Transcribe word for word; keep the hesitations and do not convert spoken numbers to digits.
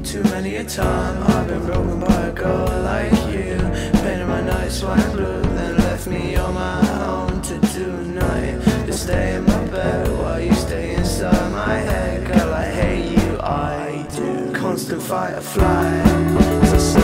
too many a time I've been broken by a girl like you. Painted my nights white blue, then left me on my own to do nothing. To stay in my bed while you stay inside my head. Girl, I hate you, I do. Constant fight or flight.